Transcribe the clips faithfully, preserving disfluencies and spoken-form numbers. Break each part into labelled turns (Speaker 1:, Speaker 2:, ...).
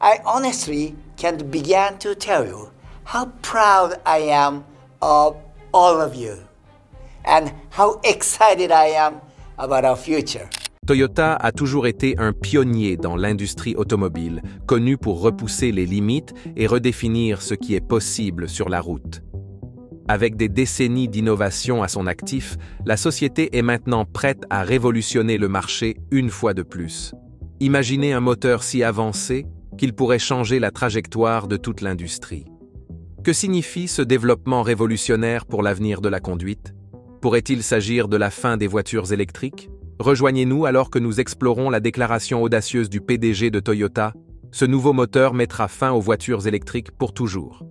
Speaker 1: I honestly can't begin to tell you how proud I am of all of you and how excited I am about our future.
Speaker 2: Toyota a toujours été un pionnier dans l'industrie automobile, connu pour repousser les limites et redéfinir ce qui est possible sur la route. Avec des décennies d'innovation à son actif, la société est maintenant prête à révolutionner le marché une fois de plus. Imaginez un moteur si avancé qu'il pourrait changer la trajectoire de toute l'industrie. Que signifie ce développement révolutionnaire pour l'avenir de la conduite? Pourrait-il s'agir de la fin des voitures électriques? Rejoignez-nous alors que nous explorons la déclaration audacieuse du P D G de Toyota. Ce nouveau moteur mettra fin aux voitures électriques pour toujours.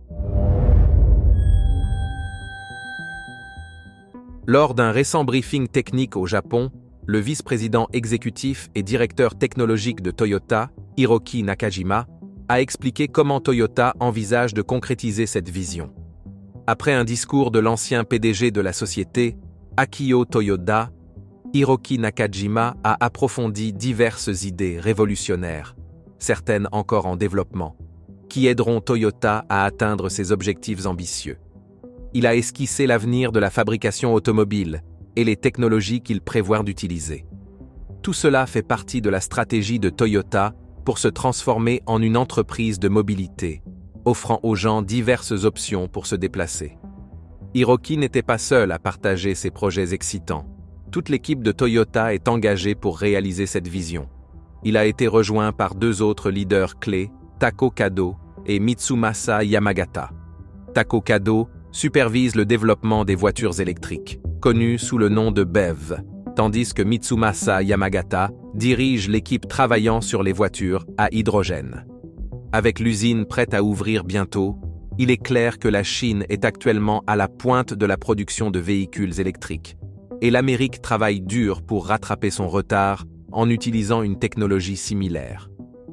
Speaker 2: Lors d'un récent briefing technique au Japon, le vice-président exécutif et directeur technologique de Toyota, Hiroki Nakajima, a expliqué comment Toyota envisage de concrétiser cette vision. Après un discours de l'ancien P D G de la société, Akio Toyoda, Hiroki Nakajima a approfondi diverses idées révolutionnaires, certaines encore en développement, qui aideront Toyota à atteindre ses objectifs ambitieux. Il a esquissé l'avenir de la fabrication automobile et les technologies qu'il prévoit d'utiliser. Tout cela fait partie de la stratégie de Toyota pour se transformer en une entreprise de mobilité, offrant aux gens diverses options pour se déplacer. Hiroki n'était pas seul à partager ces projets excitants. Toute l'équipe de Toyota est engagée pour réaliser cette vision. Il a été rejoint par deux autres leaders clés, Tako Kado et Mitsumasa Yamagata. Tako Kado supervise le développement des voitures électriques, connues sous le nom de B E V, tandis que Mitsumasa Yamagata dirige l'équipe travaillant sur les voitures à hydrogène. Avec l'usine prête à ouvrir bientôt, il est clair que la Chine est actuellement à la pointe de la production de véhicules électriques, et l'Amérique travaille dur pour rattraper son retard en utilisant une technologie similaire.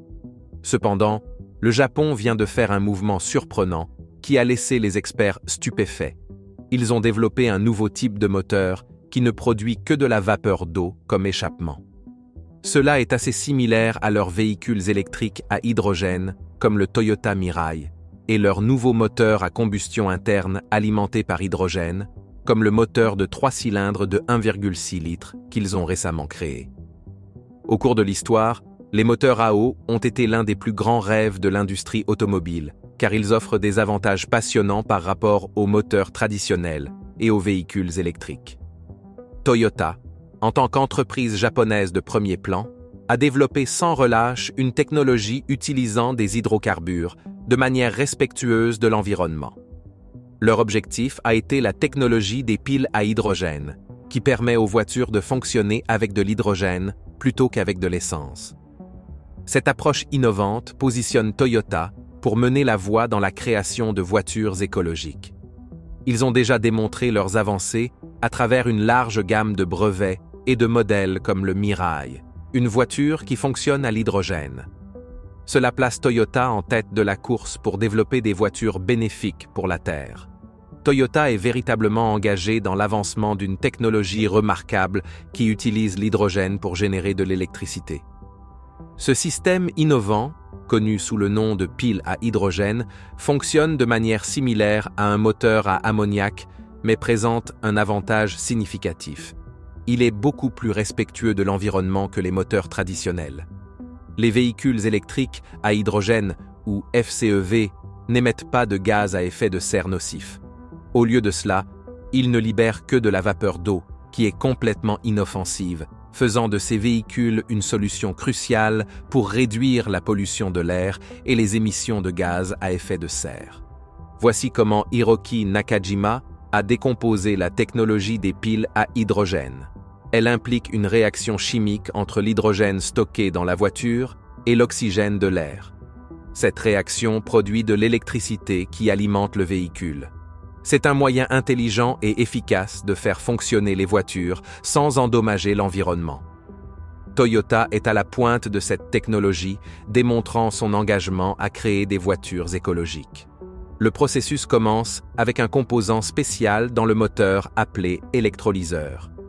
Speaker 2: Cependant, le Japon vient de faire un mouvement surprenant qui a laissé les experts stupéfaits. Ils ont développé un nouveau type de moteur qui ne produit que de la vapeur d'eau comme échappement. Cela est assez similaire à leurs véhicules électriques à hydrogène, comme le Toyota Mirai, et leur nouveau moteur à combustion interne alimenté par hydrogène, comme le moteur de trois cylindres de un virgule six litres qu'ils ont récemment créé. Au cours de l'histoire, les moteurs à eau ont été l'un des plus grands rêves de l'industrie automobile, car ils offrent des avantages passionnants par rapport aux moteurs traditionnels et aux véhicules électriques. Toyota, en tant qu'entreprise japonaise de premier plan, a développé sans relâche une technologie utilisant des hydrocarbures de manière respectueuse de l'environnement. Leur objectif a été la technologie des piles à hydrogène, qui permet aux voitures de fonctionner avec de l'hydrogène plutôt qu'avec de l'essence. Cette approche innovante positionne Toyota pour mener la voie dans la création de voitures écologiques. Ils ont déjà démontré leurs avancées à travers une large gamme de brevets et de modèles comme le Mirai, une voiture qui fonctionne à l'hydrogène. Cela place Toyota en tête de la course pour développer des voitures bénéfiques pour la Terre. Toyota est véritablement engagé dans l'avancement d'une technologie remarquable qui utilise l'hydrogène pour générer de l'électricité. Ce système innovant, connu sous le nom de pile à hydrogène, fonctionne de manière similaire à un moteur à ammoniac, mais présente un avantage significatif. Il est beaucoup plus respectueux de l'environnement que les moteurs traditionnels. Les véhicules électriques à hydrogène, ou F C E V, n'émettent pas de gaz à effet de serre nocif. Au lieu de cela, ils ne libèrent que de la vapeur d'eau, qui est complètement inoffensive, faisant de ces véhicules une solution cruciale pour réduire la pollution de l'air et les émissions de gaz à effet de serre. Voici comment Hiroki Nakajima a décomposé la technologie des piles à hydrogène. Elle implique une réaction chimique entre l'hydrogène stocké dans la voiture et l'oxygène de l'air. Cette réaction produit de l'électricité qui alimente le véhicule. C'est un moyen intelligent et efficace de faire fonctionner les voitures sans endommager l'environnement. Toyota est à la pointe de cette technologie, démontrant son engagement à créer des voitures écologiques. Le processus commence avec un composant spécial dans le moteur appelé électrolyseur.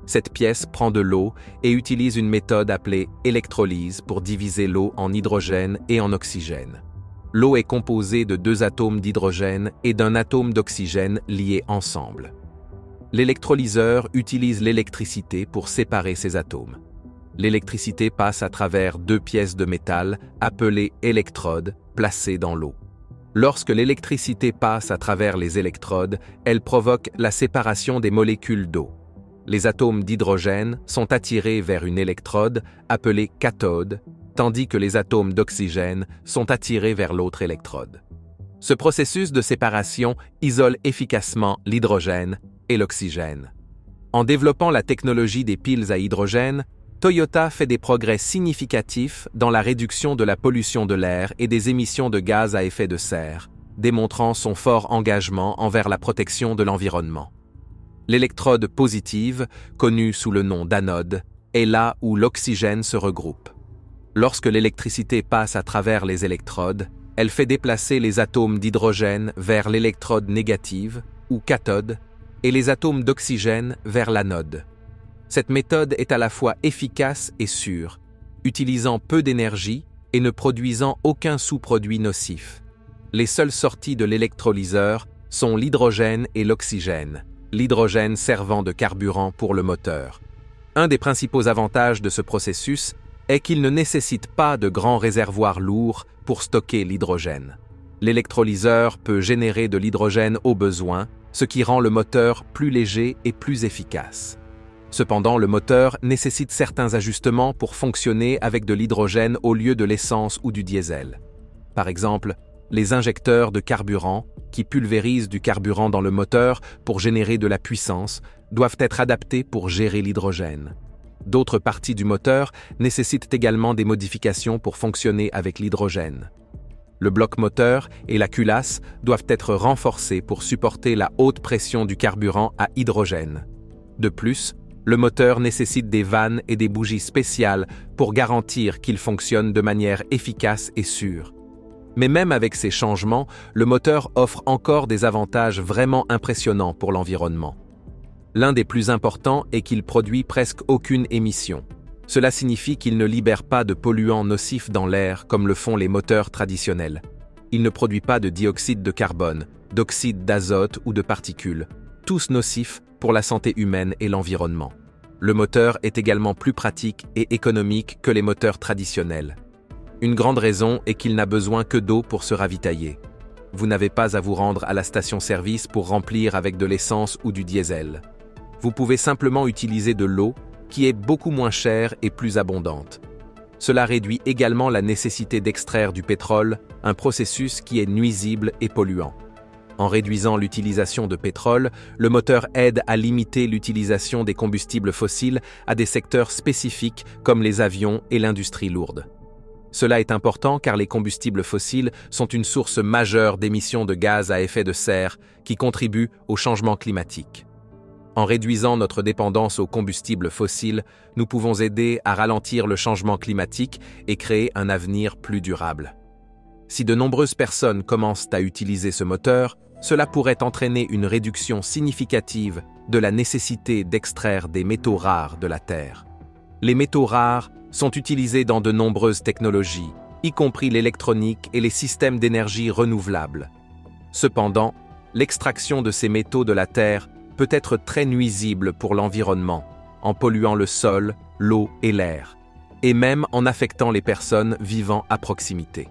Speaker 2: Cette pièce prend de l'eau et utilise une méthode appelée électrolyse pour diviser l'eau en hydrogène et en oxygène. L'eau est composée de deux atomes d'hydrogène et d'un atome d'oxygène liés ensemble. L'électrolyseur utilise l'électricité pour séparer ces atomes. L'électricité passe à travers deux pièces de métal appelées électrodes placées dans l'eau. Lorsque l'électricité passe à travers les électrodes, elle provoque la séparation des molécules d'eau. Les atomes d'hydrogène sont attirés vers une électrode appelée cathode, tandis que les atomes d'oxygène sont attirés vers l'autre électrode. Ce processus de séparation isole efficacement l'hydrogène et l'oxygène. En développant la technologie des piles à hydrogène, Toyota fait des progrès significatifs dans la réduction de la pollution de l'air et des émissions de gaz à effet de serre, démontrant son fort engagement envers la protection de l'environnement. L'électrode positive, connue sous le nom d'anode, est là où l'oxygène se regroupe. Lorsque l'électricité passe à travers les électrodes, elle fait déplacer les atomes d'hydrogène vers l'électrode négative, ou cathode, et les atomes d'oxygène vers l'anode. Cette méthode est à la fois efficace et sûre, utilisant peu d'énergie et ne produisant aucun sous-produit nocif. Les seules sorties de l'électrolyseur sont l'hydrogène et l'oxygène, l'hydrogène servant de carburant pour le moteur. Un des principaux avantages de ce processus est qu'il ne nécessite pas de grands réservoirs lourds pour stocker l'hydrogène. L'électrolyseur peut générer de l'hydrogène au besoin, ce qui rend le moteur plus léger et plus efficace. Cependant, le moteur nécessite certains ajustements pour fonctionner avec de l'hydrogène au lieu de l'essence ou du diesel. Par exemple, les injecteurs de carburant, qui pulvérisent du carburant dans le moteur pour générer de la puissance, doivent être adaptés pour gérer l'hydrogène. D'autres parties du moteur nécessitent également des modifications pour fonctionner avec l'hydrogène. Le bloc moteur et la culasse doivent être renforcés pour supporter la haute pression du carburant à hydrogène. De plus, le moteur nécessite des vannes et des bougies spéciales pour garantir qu'il fonctionne de manière efficace et sûre. Mais même avec ces changements, le moteur offre encore des avantages vraiment impressionnants pour l'environnement. L'un des plus importants est qu'il produit presque aucune émission. Cela signifie qu'il ne libère pas de polluants nocifs dans l'air comme le font les moteurs traditionnels. Il ne produit pas de dioxyde de carbone, d'oxyde d'azote ou de particules, tous nocifs pour la santé humaine et l'environnement. Le moteur est également plus pratique et économique que les moteurs traditionnels. Une grande raison est qu'il n'a besoin que d'eau pour se ravitailler. Vous n'avez pas à vous rendre à la station-service pour remplir avec de l'essence ou du diesel. Vous pouvez simplement utiliser de l'eau qui est beaucoup moins chère et plus abondante. Cela réduit également la nécessité d'extraire du pétrole, un processus qui est nuisible et polluant. En réduisant l'utilisation de pétrole, le moteur aide à limiter l'utilisation des combustibles fossiles à des secteurs spécifiques comme les avions et l'industrie lourde. Cela est important car les combustibles fossiles sont une source majeure d'émissions de gaz à effet de serre qui contribuent au changement climatique. En réduisant notre dépendance aux combustibles fossiles, nous pouvons aider à ralentir le changement climatique et créer un avenir plus durable. Si de nombreuses personnes commencent à utiliser ce moteur, cela pourrait entraîner une réduction significative de la nécessité d'extraire des métaux rares de la Terre. Les métaux rares sont utilisés dans de nombreuses technologies, y compris l'électronique et les systèmes d'énergie renouvelables. Cependant, l'extraction de ces métaux de la Terre peut être très nuisible pour l'environnement, en polluant le sol, l'eau et l'air, et même en affectant les personnes vivant à proximité.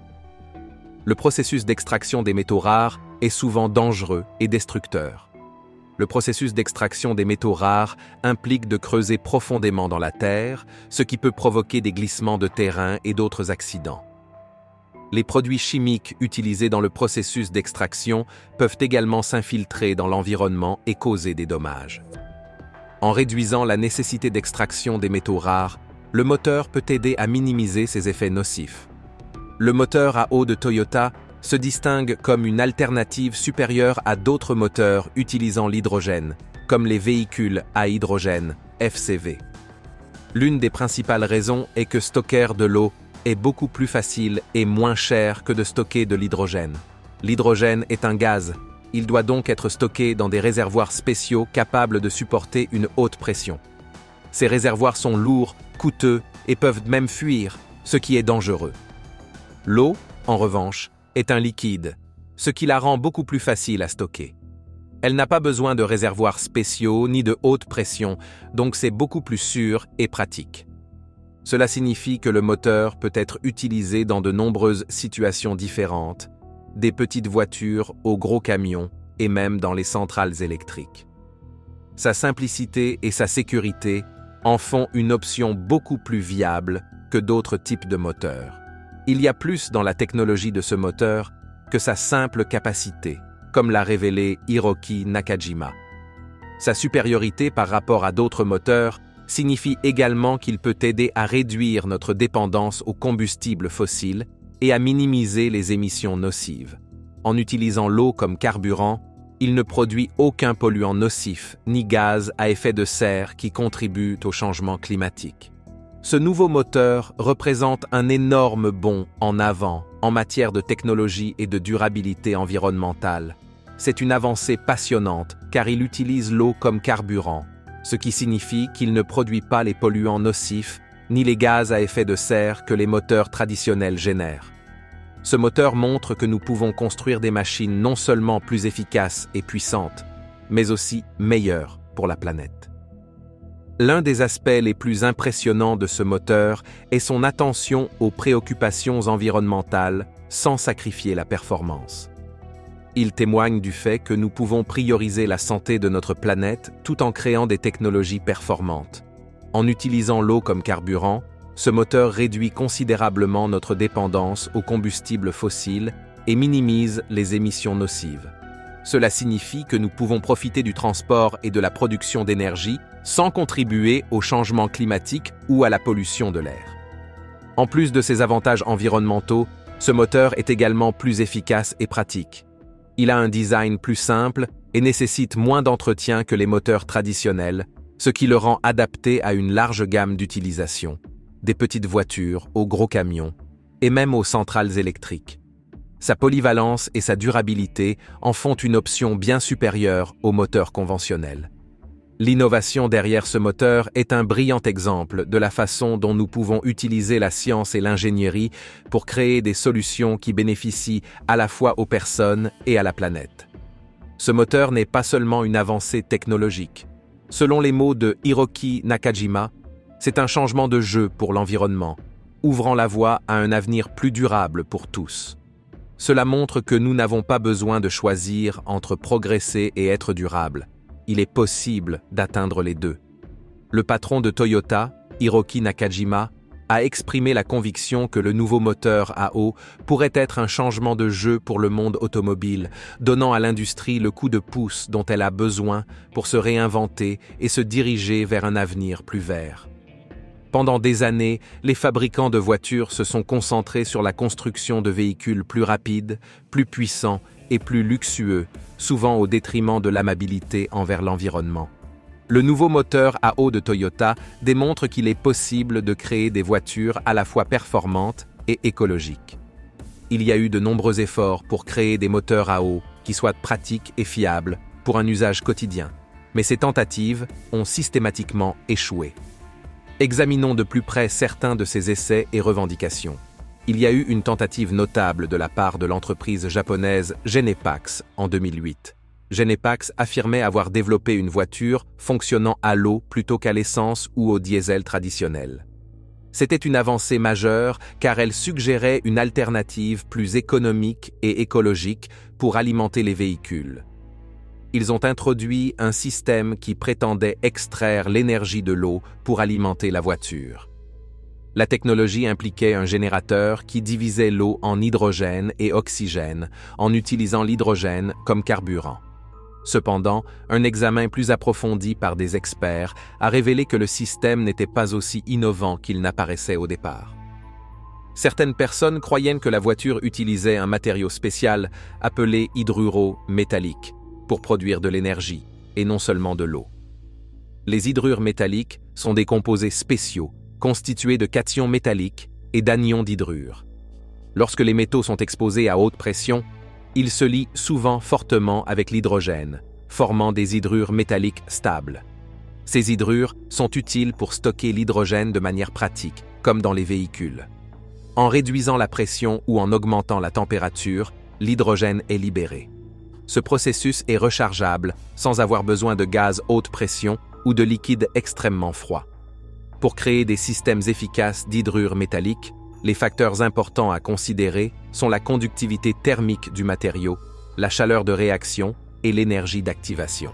Speaker 2: Le processus d'extraction des métaux rares est souvent dangereux et destructeur. Le processus d'extraction des métaux rares implique de creuser profondément dans la terre, ce qui peut provoquer des glissements de terrain et d'autres accidents. Les produits chimiques utilisés dans le processus d'extraction peuvent également s'infiltrer dans l'environnement et causer des dommages. En réduisant la nécessité d'extraction des métaux rares, le moteur peut aider à minimiser ces effets nocifs. Le moteur à eau de Toyota se distingue comme une alternative supérieure à d'autres moteurs utilisant l'hydrogène, comme les véhicules à hydrogène, F C V. L'une des principales raisons est que stocker de l'eau est beaucoup plus facile et moins cher que de stocker de l'hydrogène. L'hydrogène est un gaz, il doit donc être stocké dans des réservoirs spéciaux capables de supporter une haute pression. Ces réservoirs sont lourds, coûteux et peuvent même fuir, ce qui est dangereux. L'eau, en revanche, est un liquide, ce qui la rend beaucoup plus facile à stocker. Elle n'a pas besoin de réservoirs spéciaux ni de haute pression, donc c'est beaucoup plus sûr et pratique. Cela signifie que le moteur peut être utilisé dans de nombreuses situations différentes, des petites voitures aux gros camions et même dans les centrales électriques. Sa simplicité et sa sécurité en font une option beaucoup plus viable que d'autres types de moteurs. Il y a plus dans la technologie de ce moteur que sa simple capacité, comme l'a révélé Hiroki Nakajima. Sa supériorité par rapport à d'autres moteurs signifie également qu'il peut aider à réduire notre dépendance aux combustibles fossiles et à minimiser les émissions nocives. En utilisant l'eau comme carburant, il ne produit aucun polluant nocif ni gaz à effet de serre qui contribuent au changement climatique. Ce nouveau moteur représente un énorme bond en avant en matière de technologie et de durabilité environnementale. C'est une avancée passionnante car il utilise l'eau comme carburant, ce qui signifie qu'il ne produit pas les polluants nocifs ni les gaz à effet de serre que les moteurs traditionnels génèrent. Ce moteur montre que nous pouvons construire des machines non seulement plus efficaces et puissantes, mais aussi meilleures pour la planète. L'un des aspects les plus impressionnants de ce moteur est son attention aux préoccupations environnementales sans sacrifier la performance. Il témoigne du fait que nous pouvons prioriser la santé de notre planète tout en créant des technologies performantes. En utilisant l'eau comme carburant, ce moteur réduit considérablement notre dépendance aux combustibles fossiles et minimise les émissions nocives. Cela signifie que nous pouvons profiter du transport et de la production d'énergie sans contribuer au changement climatique ou à la pollution de l'air. En plus de ces avantages environnementaux, ce moteur est également plus efficace et pratique. Il a un design plus simple et nécessite moins d'entretien que les moteurs traditionnels, ce qui le rend adapté à une large gamme d'utilisations, des petites voitures aux gros camions et même aux centrales électriques. Sa polyvalence et sa durabilité en font une option bien supérieure aux moteurs conventionnels. L'innovation derrière ce moteur est un brillant exemple de la façon dont nous pouvons utiliser la science et l'ingénierie pour créer des solutions qui bénéficient à la fois aux personnes et à la planète. Ce moteur n'est pas seulement une avancée technologique. Selon les mots de Hiroki Nakajima, c'est un changement de jeu pour l'environnement, ouvrant la voie à un avenir plus durable pour tous. Cela montre que nous n'avons pas besoin de choisir entre progresser et être durable. Il est possible d'atteindre les deux. Le patron de Toyota, Hiroki Nakajima, a exprimé la conviction que le nouveau moteur à eau pourrait être un changement de jeu pour le monde automobile, donnant à l'industrie le coup de pouce dont elle a besoin pour se réinventer et se diriger vers un avenir plus vert. Pendant des années, les fabricants de voitures se sont concentrés sur la construction de véhicules plus rapides, plus puissants et plus luxueux, souvent au détriment de l'amabilité envers l'environnement. Le nouveau moteur à eau de Toyota démontre qu'il est possible de créer des voitures à la fois performantes et écologiques. Il y a eu de nombreux efforts pour créer des moteurs à eau qui soient pratiques et fiables pour un usage quotidien, mais ces tentatives ont systématiquement échoué. Examinons de plus près certains de ces essais et revendications. Il y a eu une tentative notable de la part de l'entreprise japonaise Genepax en deux mille huit. Genepax affirmait avoir développé une voiture fonctionnant à l'eau plutôt qu'à l'essence ou au diesel traditionnel. C'était une avancée majeure car elle suggérait une alternative plus économique et écologique pour alimenter les véhicules. Ils ont introduit un système qui prétendait extraire l'énergie de l'eau pour alimenter la voiture. La technologie impliquait un générateur qui divisait l'eau en hydrogène et oxygène en utilisant l'hydrogène comme carburant. Cependant, un examen plus approfondi par des experts a révélé que le système n'était pas aussi innovant qu'il n'apparaissait au départ. Certaines personnes croyaient que la voiture utilisait un matériau spécial appelé hydruro métallique pour produire de l'énergie et non seulement de l'eau. Les hydrures métalliques sont des composés spéciaux constitués de cations métalliques et d'anions d'hydrure. Lorsque les métaux sont exposés à haute pression, ils se lient souvent fortement avec l'hydrogène, formant des hydrures métalliques stables. Ces hydrures sont utiles pour stocker l'hydrogène de manière pratique, comme dans les véhicules. En réduisant la pression ou en augmentant la température, l'hydrogène est libéré. Ce processus est rechargeable sans avoir besoin de gaz haute pression ou de liquide extrêmement froid. Pour créer des systèmes efficaces d'hydrure métallique, les facteurs importants à considérer sont la conductivité thermique du matériau, la chaleur de réaction et l'énergie d'activation.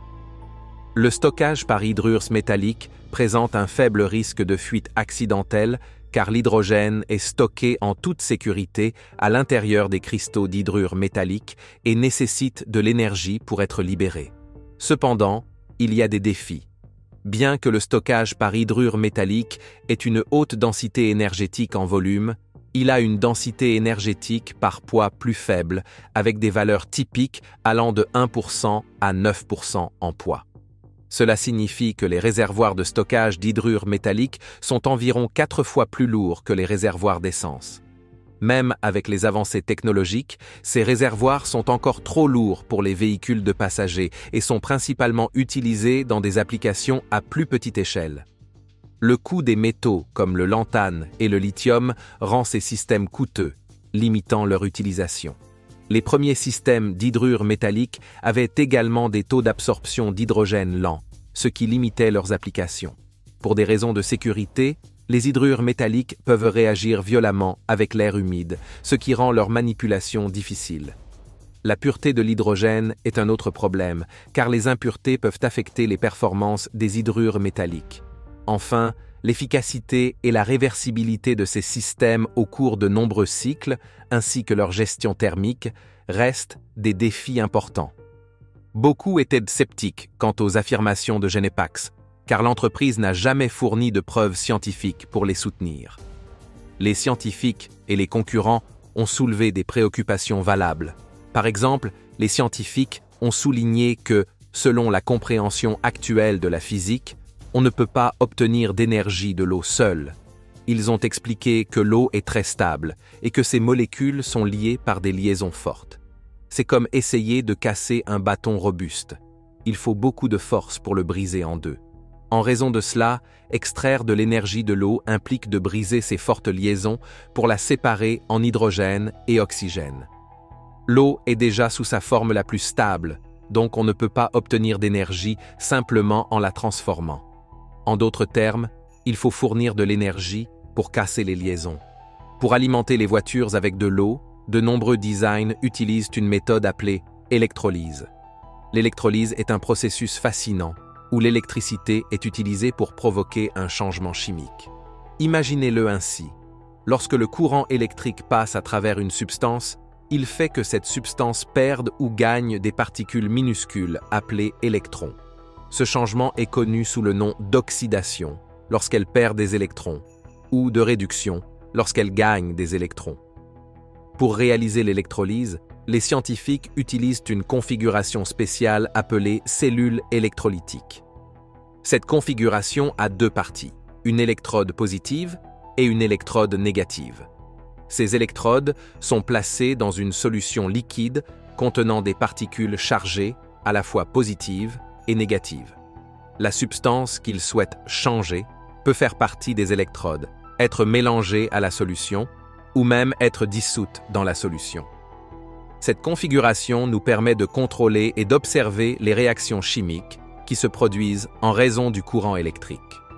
Speaker 2: Le stockage par hydrures métalliques présente un faible risque de fuite accidentelle car l'hydrogène est stocké en toute sécurité à l'intérieur des cristaux d'hydrure métallique et nécessite de l'énergie pour être libéré. Cependant, il y a des défis. Bien que le stockage par hydrure métallique ait une haute densité énergétique en volume, il a une densité énergétique par poids plus faible, avec des valeurs typiques allant de un pour cent à neuf pour cent en poids. Cela signifie que les réservoirs de stockage d'hydrure métallique sont environ quatre fois plus lourds que les réservoirs d'essence. Même avec les avancées technologiques, ces réservoirs sont encore trop lourds pour les véhicules de passagers et sont principalement utilisés dans des applications à plus petite échelle. Le coût des métaux comme le lantane et le lithium rend ces systèmes coûteux, limitant leur utilisation. Les premiers systèmes d'hydrure métallique avaient également des taux d'absorption d'hydrogène lents, ce qui limitait leurs applications. Pour des raisons de sécurité, les hydrures métalliques peuvent réagir violemment avec l'air humide, ce qui rend leur manipulation difficile. La pureté de l'hydrogène est un autre problème, car les impuretés peuvent affecter les performances des hydrures métalliques. Enfin, l'efficacité et la réversibilité de ces systèmes au cours de nombreux cycles, ainsi que leur gestion thermique, restent des défis importants. Beaucoup étaient sceptiques quant aux affirmations de Genepax, car l'entreprise n'a jamais fourni de preuves scientifiques pour les soutenir. Les scientifiques et les concurrents ont soulevé des préoccupations valables. Par exemple, les scientifiques ont souligné que, selon la compréhension actuelle de la physique, on ne peut pas obtenir d'énergie de l'eau seule. Ils ont expliqué que l'eau est très stable et que ses molécules sont liées par des liaisons fortes. C'est comme essayer de casser un bâton robuste. Il faut beaucoup de force pour le briser en deux. En raison de cela, extraire de l'énergie de l'eau implique de briser ces fortes liaisons pour la séparer en hydrogène et oxygène. L'eau est déjà sous sa forme la plus stable, donc on ne peut pas obtenir d'énergie simplement en la transformant. En d'autres termes, il faut fournir de l'énergie pour casser les liaisons. Pour alimenter les voitures avec de l'eau, de nombreux designs utilisent une méthode appelée électrolyse. L'électrolyse est un processus fascinant où l'électricité est utilisée pour provoquer un changement chimique. Imaginez-le ainsi. Lorsque le courant électrique passe à travers une substance, il fait que cette substance perde ou gagne des particules minuscules appelées électrons. Ce changement est connu sous le nom d'oxydation, lorsqu'elle perd des électrons, ou de réduction, lorsqu'elle gagne des électrons. Pour réaliser l'électrolyse, les scientifiques utilisent une configuration spéciale appelée cellule électrolytique. Cette configuration a deux parties, une électrode positive et une électrode négative. Ces électrodes sont placées dans une solution liquide contenant des particules chargées, à la fois positives et négatives. La substance qu'ils souhaitent changer peut faire partie des électrodes, être mélangée à la solution ou même être dissoute dans la solution. Cette configuration nous permet de contrôler et d'observer les réactions chimiques qui se produisent en raison du courant électrique.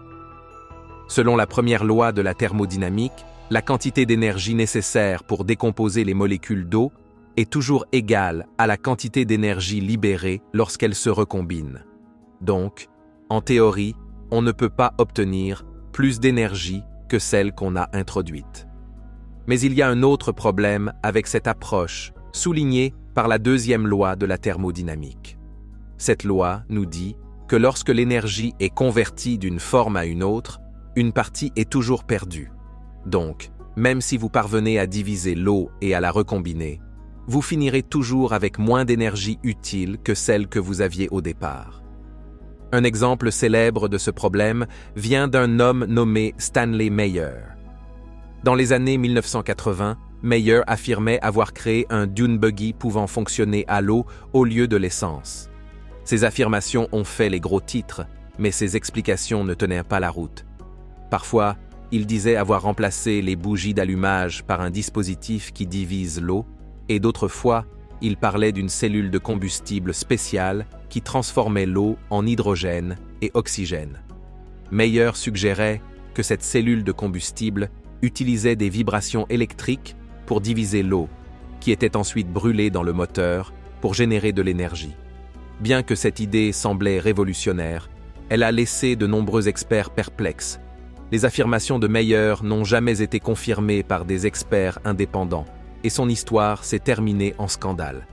Speaker 2: Selon la première loi de la thermodynamique, la quantité d'énergie nécessaire pour décomposer les molécules d'eau est toujours égale à la quantité d'énergie libérée lorsqu'elles se recombinent. Donc, en théorie, on ne peut pas obtenir plus d'énergie que celle qu'on a introduite. Mais il y a un autre problème avec cette approche, soulignée par la deuxième loi de la thermodynamique. Cette loi nous dit que lorsque l'énergie est convertie d'une forme à une autre, une partie est toujours perdue. Donc, même si vous parvenez à diviser l'eau et à la recombiner, vous finirez toujours avec moins d'énergie utile que celle que vous aviez au départ. Un exemple célèbre de ce problème vient d'un homme nommé Stanley Meyer. Dans les années mille neuf cent quatre-vingts, Meyer affirmait avoir créé un dune buggy pouvant fonctionner à l'eau au lieu de l'essence. Ces affirmations ont fait les gros titres, mais ses explications ne tenaient pas la route. Parfois, il disait avoir remplacé les bougies d'allumage par un dispositif qui divise l'eau, et d'autres fois, il parlait d'une cellule de combustible spéciale qui transformait l'eau en hydrogène et oxygène. Meyer suggérait que cette cellule de combustible utilisait des vibrations électriques pour diviser l'eau, qui était ensuite brûlée dans le moteur pour générer de l'énergie. Bien que cette idée semblait révolutionnaire, elle a laissé de nombreux experts perplexes. Les affirmations de Meyer n'ont jamais été confirmées par des experts indépendants, et son histoire s'est terminée en scandale.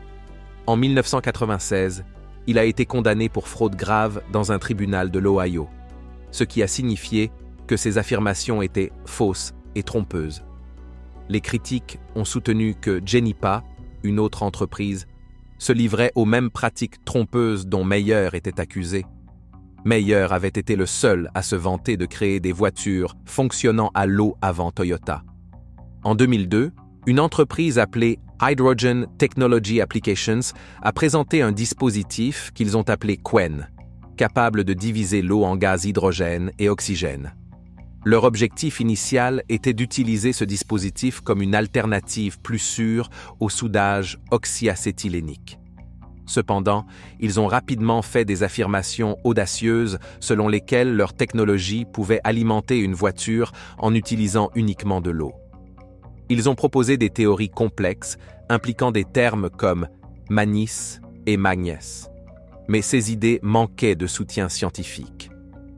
Speaker 2: En mille neuf cent quatre-vingt-seize, il a été condamné pour fraude grave dans un tribunal de l'Ohio, ce qui a signifié que ses affirmations étaient fausses et trompeuses. Les critiques ont soutenu que Genipa, une autre entreprise, se livrait aux mêmes pratiques trompeuses dont Meyer était accusé. Meyer avait été le seul à se vanter de créer des voitures fonctionnant à l'eau avant Toyota. En deux mille deux, une entreprise appelée Hydrogen Technology Applications a présenté un dispositif qu'ils ont appelé Qwen, capable de diviser l'eau en gaz hydrogène et oxygène. Leur objectif initial était d'utiliser ce dispositif comme une alternative plus sûre au soudage oxyacétylénique. Cependant, ils ont rapidement fait des affirmations audacieuses selon lesquelles leur technologie pouvait alimenter une voiture en utilisant uniquement de l'eau. Ils ont proposé des théories complexes impliquant des termes comme manis et magnès. Mais ces idées manquaient de soutien scientifique.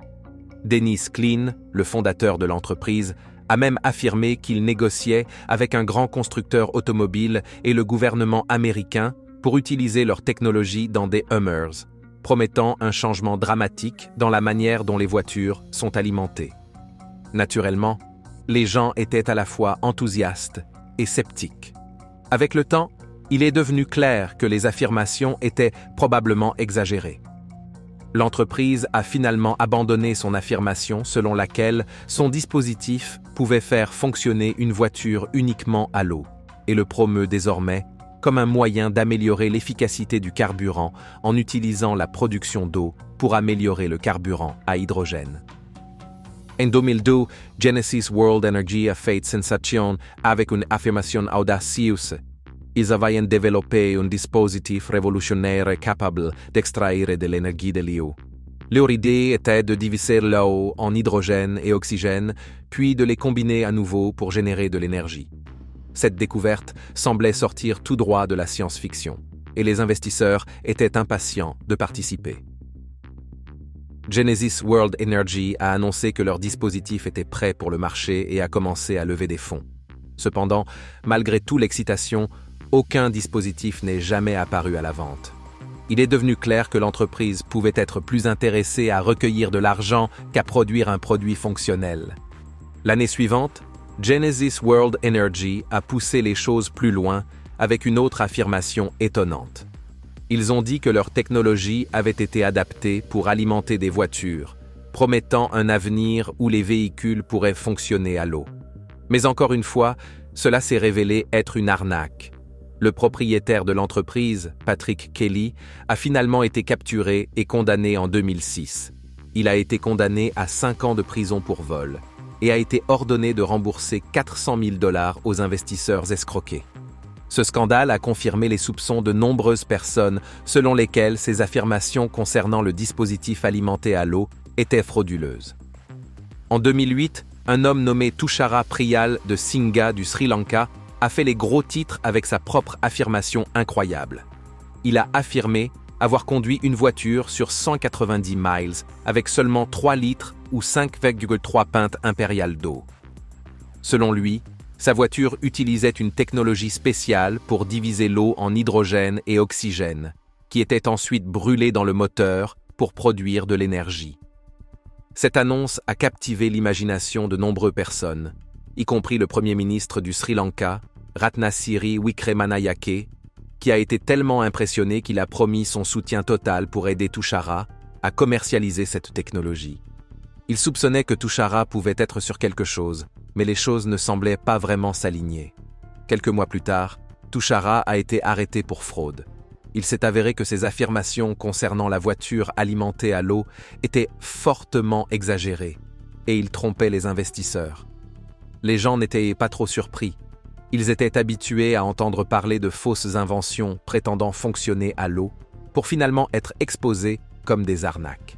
Speaker 2: Dennis Kline, le fondateur de l'entreprise, a même affirmé qu'il négociait avec un grand constructeur automobile et le gouvernement américain pour utiliser leur technologie dans des Hummers, promettant un changement dramatique dans la manière dont les voitures sont alimentées. Naturellement, les gens étaient à la fois enthousiastes et sceptiques. Avec le temps, il est devenu clair que les affirmations étaient probablement exagérées. L'entreprise a finalement abandonné son affirmation selon laquelle son dispositif pouvait faire fonctionner une voiture uniquement à l'eau et le promeut désormais comme un moyen d'améliorer l'efficacité du carburant en utilisant la production d'eau pour améliorer le carburant à hydrogène. En deux mille deux, Genesis World Energy a fait sensation avec une affirmation audacieuse. Ils avaient développé un dispositif révolutionnaire capable d'extraire de l'énergie de l'eau. Leur idée était de diviser l'eau en hydrogène et oxygène, puis de les combiner à nouveau pour générer de l'énergie. Cette découverte semblait sortir tout droit de la science-fiction, et les investisseurs étaient impatients de participer. Genesis World Energy a annoncé que leur dispositif était prêt pour le marché et a commencé à lever des fonds. Cependant, malgré toute l'excitation, aucun dispositif n'est jamais apparu à la vente. Il est devenu clair que l'entreprise pouvait être plus intéressée à recueillir de l'argent qu'à produire un produit fonctionnel. L'année suivante, Genesis World Energy a poussé les choses plus loin avec une autre affirmation étonnante. Ils ont dit que leur technologie avait été adaptée pour alimenter des voitures, promettant un avenir où les véhicules pourraient fonctionner à l'eau. Mais encore une fois, cela s'est révélé être une arnaque. Le propriétaire de l'entreprise, Patrick Kelly, a finalement été capturé et condamné en deux mille six. Il a été condamné à cinq ans de prison pour vol et a été ordonné de rembourser quatre cent mille dollars aux investisseurs escroqués. Ce scandale a confirmé les soupçons de nombreuses personnes selon lesquelles ces affirmations concernant le dispositif alimenté à l'eau étaient frauduleuses. En deux mille huit, un homme nommé Tushara Priyal de Singha du Sri Lanka a fait les gros titres avec sa propre affirmation incroyable. Il a affirmé avoir conduit une voiture sur cent quatre-vingt-dix miles avec seulement trois litres ou cinq virgule trois pintes impériales d'eau. Selon lui, sa voiture utilisait une technologie spéciale pour diviser l'eau en hydrogène et oxygène, qui était ensuite brûlée dans le moteur pour produire de l'énergie. Cette annonce a captivé l'imagination de nombreuses personnes, y compris le Premier ministre du Sri Lanka, Ratnasiri Wickramanayake, qui a été tellement impressionné qu'il a promis son soutien total pour aider Tushara à commercialiser cette technologie. Il soupçonnait que Tushara pouvait être sur quelque chose, mais les choses ne semblaient pas vraiment s'aligner. Quelques mois plus tard, Tushara a été arrêté pour fraude. Il s'est avéré que ces affirmations concernant la voiture alimentée à l'eau étaient fortement exagérées, et il trompait les investisseurs. Les gens n'étaient pas trop surpris. Ils étaient habitués à entendre parler de fausses inventions prétendant fonctionner à l'eau, pour finalement être exposés comme des arnaques.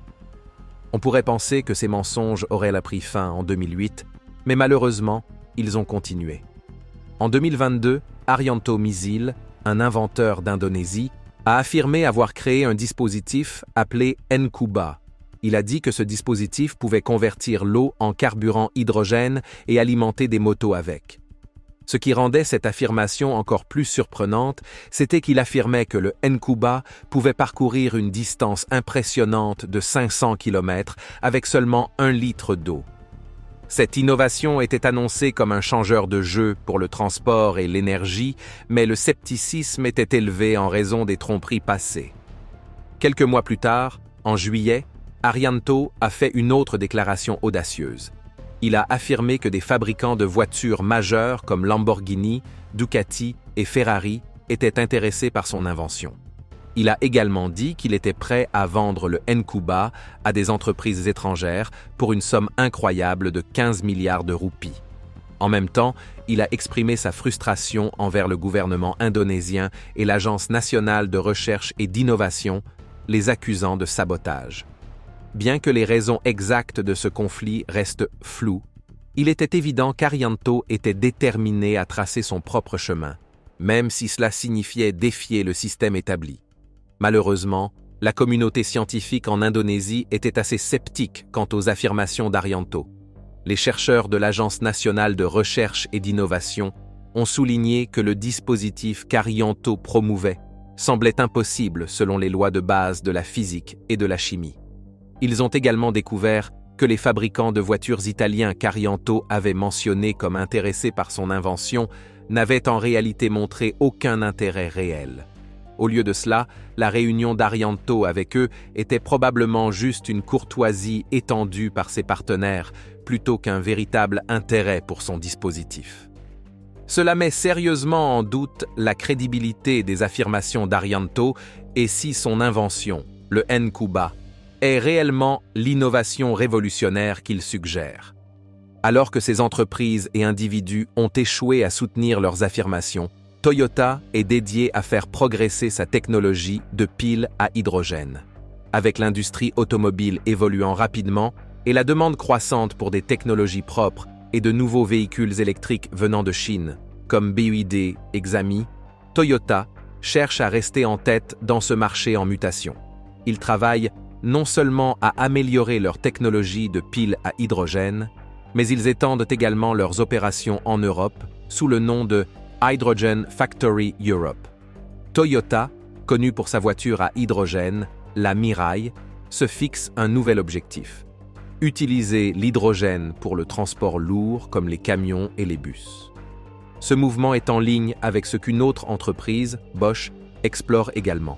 Speaker 2: On pourrait penser que ces mensonges auraient pris fin en deux mille huit, mais malheureusement, ils ont continué. En deux mille vingt-deux, Arianto Misil, un inventeur d'Indonésie, a affirmé avoir créé un dispositif appelé Nkuba. Il a dit que ce dispositif pouvait convertir l'eau en carburant hydrogène et alimenter des motos avec. Ce qui rendait cette affirmation encore plus surprenante, c'était qu'il affirmait que le Nkuba pouvait parcourir une distance impressionnante de cinq cents kilomètres avec seulement un litre d'eau. Cette innovation était annoncée comme un changeur de jeu pour le transport et l'énergie, mais le scepticisme était élevé en raison des tromperies passées. Quelques mois plus tard, en juillet, Arianto a fait une autre déclaration audacieuse. Il a affirmé que des fabricants de voitures majeurs comme Lamborghini, Ducati et Ferrari étaient intéressés par son invention. Il a également dit qu'il était prêt à vendre le Nkuba à des entreprises étrangères pour une somme incroyable de quinze milliards de roupies. En même temps, il a exprimé sa frustration envers le gouvernement indonésien et l'Agence nationale de recherche et d'innovation, les accusant de sabotage. Bien que les raisons exactes de ce conflit restent floues, il était évident qu'Arianto était déterminé à tracer son propre chemin, même si cela signifiait défier le système établi. Malheureusement, la communauté scientifique en Indonésie était assez sceptique quant aux affirmations d'Arianto. Les chercheurs de l'Agence nationale de recherche et d'innovation ont souligné que le dispositif qu'Arianto promouvait semblait impossible selon les lois de base de la physique et de la chimie. Ils ont également découvert que les fabricants de voitures italiens qu'Arianto avait mentionnés comme intéressés par son invention n'avaient en réalité montré aucun intérêt réel. Au lieu de cela, la réunion d'Arianto avec eux était probablement juste une courtoisie étendue par ses partenaires, plutôt qu'un véritable intérêt pour son dispositif. Cela met sérieusement en doute la crédibilité des affirmations d'Arianto et si son invention, le Nkuba, est réellement l'innovation révolutionnaire qu'il suggère. Alors que ces entreprises et individus ont échoué à soutenir leurs affirmations, Toyota est dédié à faire progresser sa technologie de piles à hydrogène. Avec l'industrie automobile évoluant rapidement et la demande croissante pour des technologies propres et de nouveaux véhicules électriques venant de Chine, comme B Y D et Xiaomi, Toyota cherche à rester en tête dans ce marché en mutation. Ils travaillent non seulement à améliorer leur technologie de piles à hydrogène, mais ils étendent également leurs opérations en Europe sous le nom de Hydrogen Factory Europe. Toyota, connu pour sa voiture à hydrogène, la Mirai, se fixe un nouvel objectif: utiliser l'hydrogène pour le transport lourd comme les camions et les bus. Ce mouvement est en ligne avec ce qu'une autre entreprise, Bosch, explore également.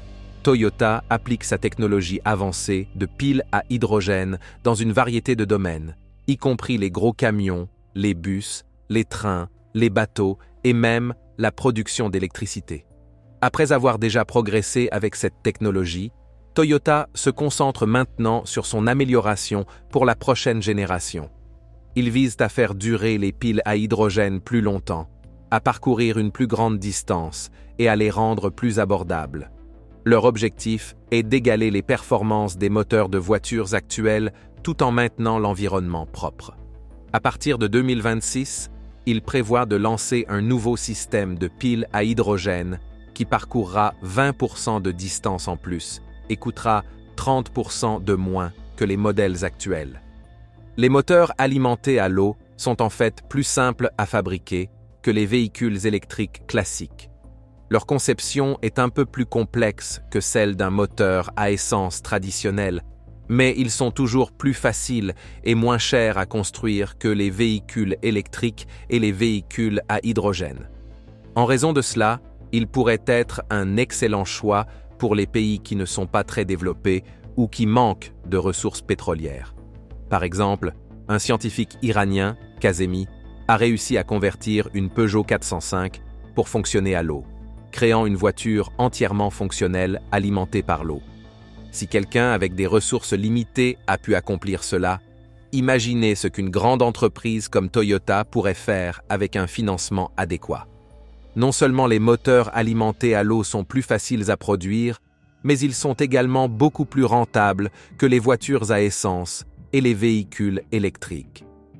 Speaker 2: Toyota applique sa technologie avancée de piles à hydrogène dans une variété de domaines, y compris les gros camions, les bus, les trains, les bateaux et même la production d'électricité. Après avoir déjà progressé avec cette technologie, Toyota se concentre maintenant sur son amélioration pour la prochaine génération. Ils visent à faire durer les piles à hydrogène plus longtemps, à parcourir une plus grande distance et à les rendre plus abordables. Leur objectif est d'égaler les performances des moteurs de voitures actuels tout en maintenant l'environnement propre. À partir de deux mille vingt-six, ils prévoient de lancer un nouveau système de piles à hydrogène qui parcourra vingt pour cent de distance en plus et coûtera trente pour cent de moins que les modèles actuels. Les moteurs alimentés à l'eau sont en fait plus simples à fabriquer que les véhicules électriques classiques. Leur conception est un peu plus complexe que celle d'un moteur à essence traditionnel, mais ils sont toujours plus faciles et moins chers à construire que les véhicules électriques et les véhicules à hydrogène. En raison de cela, ils pourraient être un excellent choix pour les pays qui ne sont pas très développés ou qui manquent de ressources pétrolières. Par exemple, un scientifique iranien, Kazemi, a réussi à convertir une Peugeot quatre cent cinq pour fonctionner à l'eau. créant une voiture entièrement fonctionnelle alimentée par l'eau. Si quelqu'un avec des ressources limitées a pu accomplir cela, imaginez ce qu'une grande entreprise comme Toyota pourrait faire avec un financement adéquat. Non seulement les moteurs alimentés à l'eau sont plus faciles à produire, mais ils sont également beaucoup plus rentables que les voitures à essence et les véhicules électriques.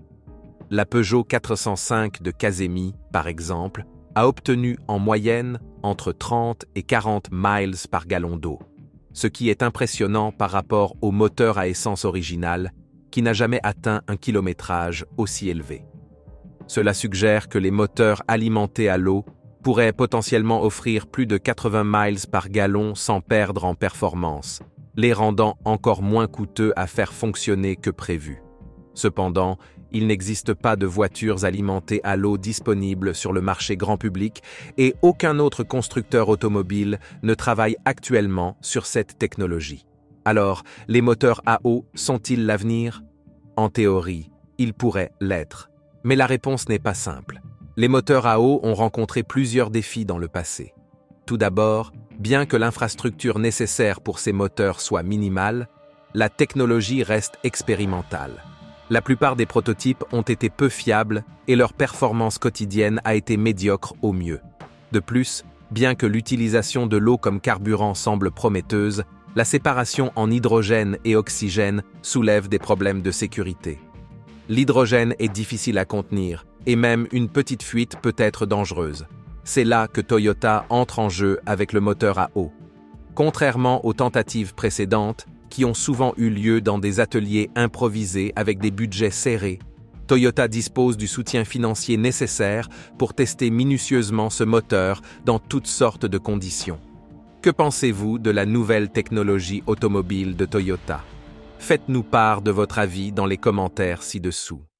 Speaker 2: La Peugeot quatre cent cinq de Casemi, par exemple, a obtenu en moyenne entre trente et quarante miles par gallon d'eau, ce qui est impressionnant par rapport au moteur à essence original qui n'a jamais atteint un kilométrage aussi élevé. Cela suggère que les moteurs alimentés à l'eau pourraient potentiellement offrir plus de quatre-vingts miles par gallon sans perdre en performance, les rendant encore moins coûteux à faire fonctionner que prévu. Cependant, il n'existe pas de voitures alimentées à l'eau disponibles sur le marché grand public et aucun autre constructeur automobile ne travaille actuellement sur cette technologie. Alors, les moteurs à eau sont-ils l'avenir? En théorie, ils pourraient l'être. Mais la réponse n'est pas simple. Les moteurs à eau ont rencontré plusieurs défis dans le passé. Tout d'abord, bien que l'infrastructure nécessaire pour ces moteurs soit minimale, la technologie reste expérimentale. La plupart des prototypes ont été peu fiables et leur performance quotidienne a été médiocre au mieux. De plus, bien que l'utilisation de l'eau comme carburant semble prometteuse, la séparation en hydrogène et oxygène soulève des problèmes de sécurité. L'hydrogène est difficile à contenir et même une petite fuite peut être dangereuse. C'est là que Toyota entre en jeu avec le moteur à eau. Contrairement aux tentatives précédentes, qui ont souvent eu lieu dans des ateliers improvisés avec des budgets serrés, Toyota dispose du soutien financier nécessaire pour tester minutieusement ce moteur dans toutes sortes de conditions. Que pensez-vous de la nouvelle technologie automobile de Toyota? Faites-nous part de votre avis dans les commentaires ci-dessous.